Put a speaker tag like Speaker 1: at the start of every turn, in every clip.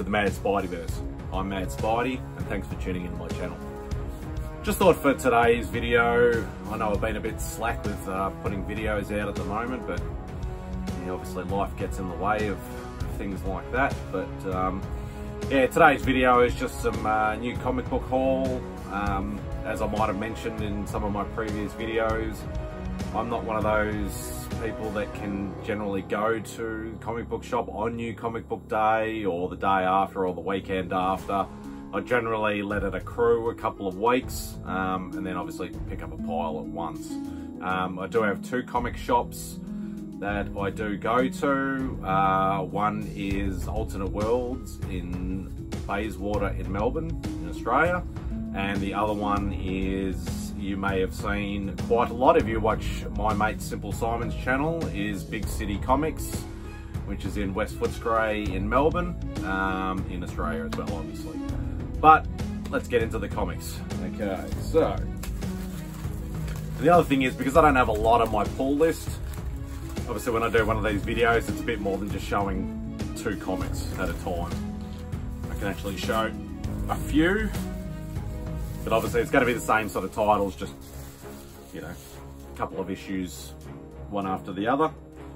Speaker 1: to the Mad Spideyverse. I'm Mad Spidey, and thanks for tuning in to my channel. Just thought for today's video, I know I've been a bit slack with putting videos out at the moment, but you know, obviously life gets in the way of things like that. But yeah, today's video is just some new comic book haul. As I might have mentioned in some of my previous videos, I'm not one of those people that can generally go to the comic book shop on New Comic Book Day or the day after or the weekend after. I generally let it accrue a couple of weeks and then obviously pick up a pile at once. I do have two comic shops that I do go to. One is Alternate Worlds in Bayswater in Melbourne in Australia, and the other one is, you may have seen quite a lot if you watch my mate Simple Simon's channel, is Big City Comics, which is in West Footscray in Melbourne, in Australia as well obviously. But let's get into the comics. Okay, so the other thing is, because I don't have a lot on my pull list, obviously when I do one of these videos it's a bit more than just showing two comics at a time. I can actually show a few, but obviously it's going to be the same sort of titles, just, you know, a couple of issues one after the other.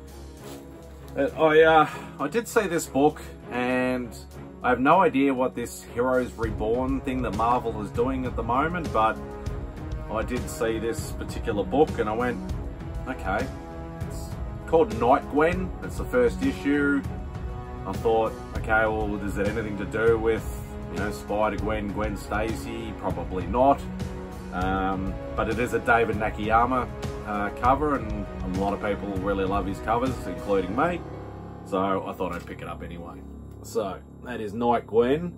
Speaker 1: I did see this book, and I have no idea what this Heroes Reborn thing that Marvel is doing at the moment, but I did see this particular book and I went, okay, it's called Night Gwen. It's the first issue. I thought, okay, well, is it anything to do with, you know, Spider-Gwen, Gwen Stacy? Probably not. But it is a David Nakayama cover, and a lot of people really love his covers, including me. So I thought I'd pick it up anyway. So that is Night Gwen,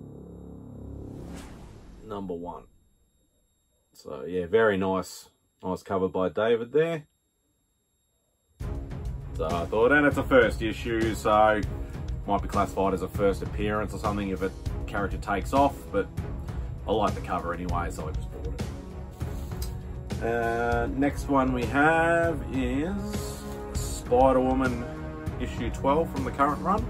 Speaker 1: #1. So yeah, very nice cover by David there. So I thought, and it's a first issue, so might be classified as a first appearance or something if a character takes off, but I like the cover anyway, so I just bought it. Next one we have is Spider-Woman issue 12 from the current run.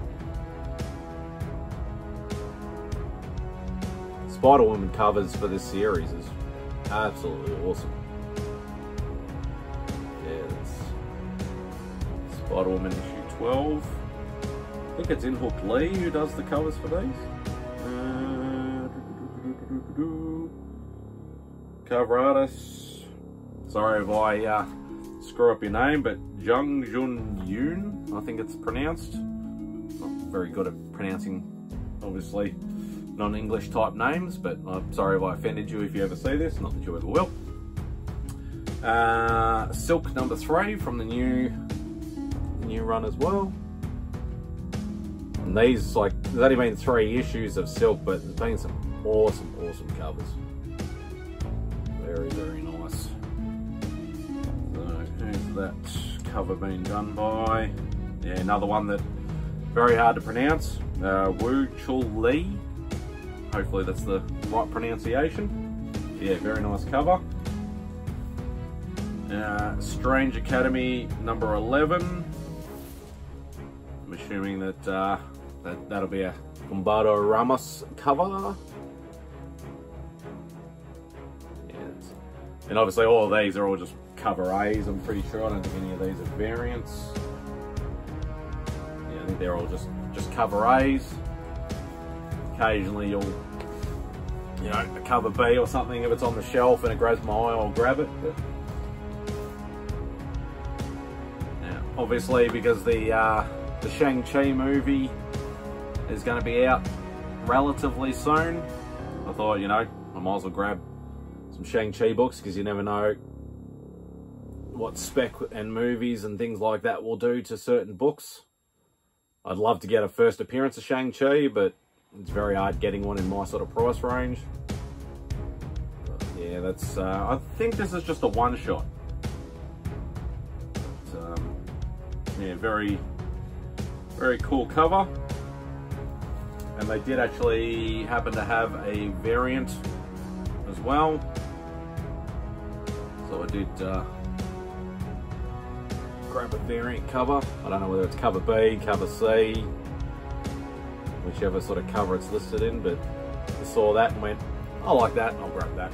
Speaker 1: Spider-Woman covers for this series is absolutely awesome. Yeah, that's Spider-Woman issue 12. I think it's Inhook Lee who does the covers for these. Cover artist, sorry if I screw up your name, but Jung Jun Yoon, I think it's pronounced. Not very good at pronouncing, obviously, non-English type names, but I'm sorry if I offended you if you ever see this, not that you ever will. Silk #3 from the new run as well. And these, like, there's only been 3 issues of Silk, but there's been some awesome covers. Very, very nice. So who's that cover been done by? Yeah, another one that very hard to pronounce. Woo Chul Lee. Hopefully that's the right pronunciation. Yeah, very nice cover. Strange Academy #11. I'm assuming that that'll be a Humberto Ramos cover. Yes. And obviously all of these are all just cover A's, I'm pretty sure. I don't think any of these are variants. Yeah, I think they're all just cover A's. Occasionally you'll, you know, a cover B or something, if it's on the shelf and it grabs my eye, I'll grab it. But yeah, obviously because the Shang-Chi movie is going to be out relatively soon, I thought, you know, I might as well grab some Shang-Chi books, because you never know what spec and movies and things like that will do to certain books. I'd love to get a first appearance of Shang-Chi, but it's very hard getting one in my sort of price range. But yeah, that's, I think this is just a one-shot. Yeah, very cool cover. And they did actually happen to have a variant as well. So I did grab a variant cover. I don't know whether it's cover B, cover C. whichever sort of cover it's listed in, but I saw that and went, I like that, I'll grab that.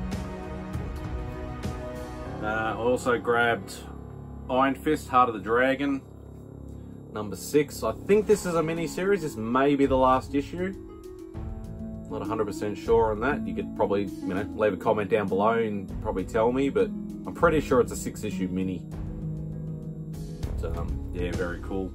Speaker 1: I also grabbed Iron Fist, Heart of the Dragon, number 6. I think this is a mini-series. This may be the last issue. Not 100% sure on that. You could probably, you know, leave a comment down below and probably tell me, but I'm pretty sure it's a 6-issue mini. But, yeah, very cool.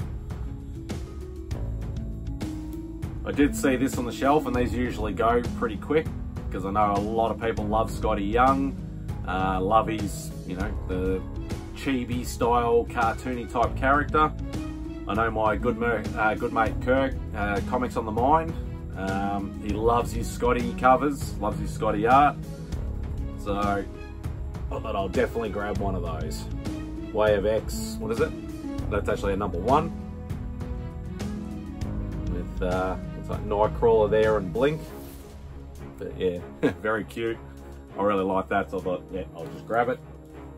Speaker 1: I did see this on the shelf, and these usually go pretty quick because I know a lot of people love Scotty Young, love his, you know, the chibi style, cartoony type character. I know my good mate Kirk, Comics on the Mind. He loves his Scotty covers, loves his Scotty art. So I thought I'll definitely grab one of those. Way of X, what is it? That's actually a number 1. With looks like Nightcrawler there and Blink. But yeah, very cute. I really like that, so I thought, yeah, I'll just grab it.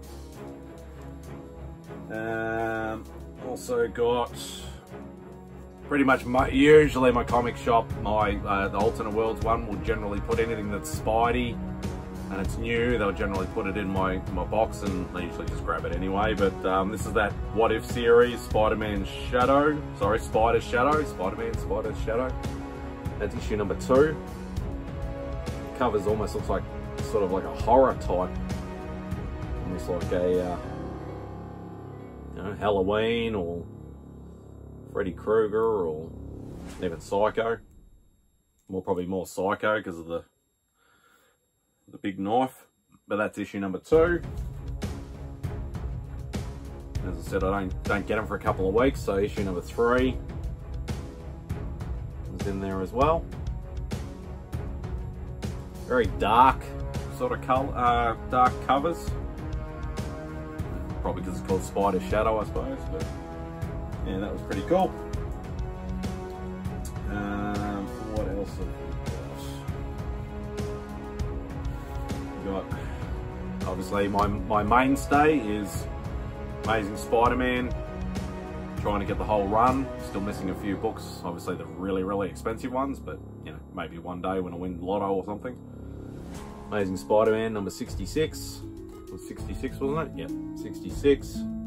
Speaker 1: Also got pretty much usually my comic shop, the Alternate Worlds one will generally put anything that's Spidey and it's new, they'll generally put it in my box, and I usually just grab it anyway. But this is that What If series, Spider-Man Shadow, sorry, Spider Shadow, Spider-Man Spider Shadow. That's issue number 2. The covers almost looks like sort of like a horror type, almost like a you know, Halloween or Freddy Krueger or even Psycho. Probably more Psycho because of the big knife. But that's issue number 2. As I said, I don't get them for a couple of weeks, so issue number 3 is in there as well. Very dark sort of color, dark covers. Probably because it's called Spider Shadow, I suppose. But yeah, that was pretty cool. What else have we got? Obviously, my mainstay is Amazing Spider-Man. Trying to get the whole run. Still missing a few books. Obviously, the really expensive ones, but you know, maybe one day when I win Lotto or something. Amazing Spider-Man number 66. It was 66, wasn't it? Yep, 66.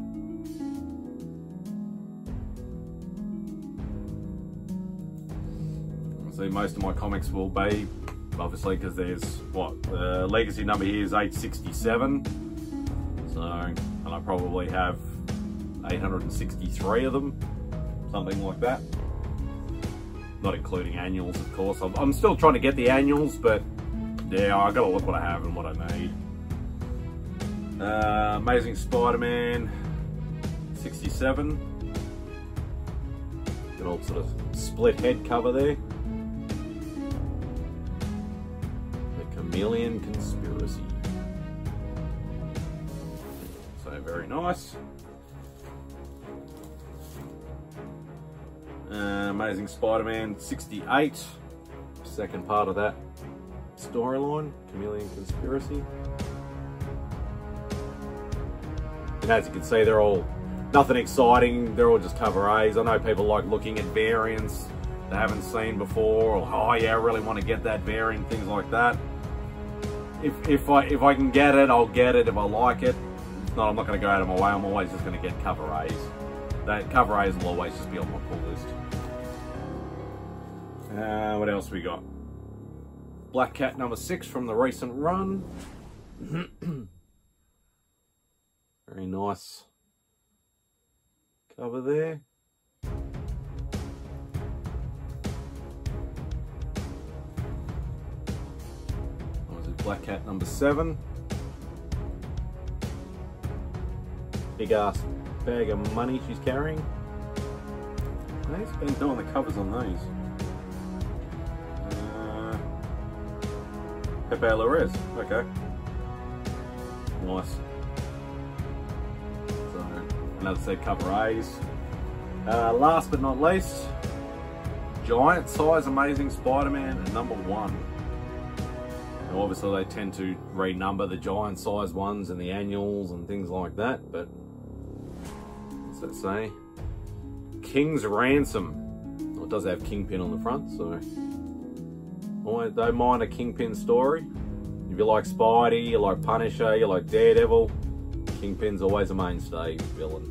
Speaker 1: See, most of my comics will be, obviously, because there's what the legacy number here is 867. So, and I probably have 863 of them, something like that. Not including annuals, of course. I'm still trying to get the annuals, but yeah, I gotta look what I have and what I need. Amazing Spider-Man 67. Good old sort of split head cover there. The Chameleon Conspiracy. So very nice. Amazing Spider-Man 68. Second part of that storyline, Chameleon Conspiracy. And as you can see, they're all nothing exciting. They're all just cover A's. I know people like looking at variants they haven't seen before, or oh yeah, I really want to get that variant, things like that. If I can get it, I'll get it if I like it. If not, I'm not going to go out of my way. I'm always just going to get cover A's. That cover A's will always just be on my pull list. What else we got? Black Cat number 6 from the recent run. Very nice cover there. Black Cat number 7. Big ass bag of money she's carrying. Who's been doing the covers on these? Pepe Larraz. Okay. Nice. So, another set cover A's. Last but not least, giant size Amazing Spider-Man at number 1. Now obviously they tend to renumber the giant size ones and the annuals and things like that, but what's that say? King's Ransom. It does have Kingpin on the front, so I don't mind a Kingpin story. If you like Spidey, you like Punisher, you like Daredevil, Kingpin's always a mainstay villain.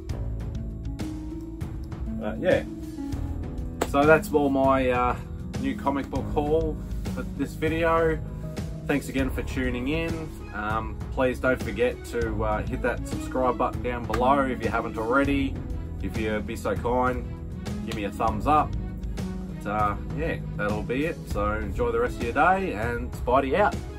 Speaker 1: Yeah, so that's all my new comic book haul for this video. Thanks again for tuning in. Please don't forget to hit that subscribe button down below if you haven't already. If you'd be so kind, give me a thumbs up. But yeah, that'll be it. So enjoy the rest of your day, and Spidey out.